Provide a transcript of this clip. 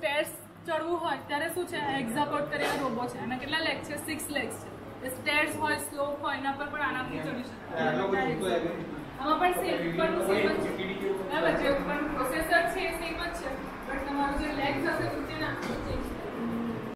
stairs ચડવું હોય ત્યારે શું છે એક્ઝાપોર્ટ કરીને રોબો છે અને કેટલા લેગ છે 6 લેગ્સ છે સ્ટેર્સ હોય સ્લોપ હોય એના પર પણ આરામથી ચડી શકાય આમાં પણ સેમ બરાબર છે ઉપર પ્રોસેસર